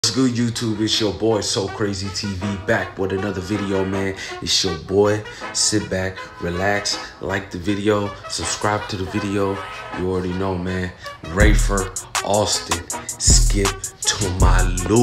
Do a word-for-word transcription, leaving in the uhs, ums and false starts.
What's good, YouTube? It's your boy So Crazy T V back with another video, man. It's your boy. Sit back, relax, like the video, subscribe to the video. You already know, man. Rafer, Alston, Skit to my loop.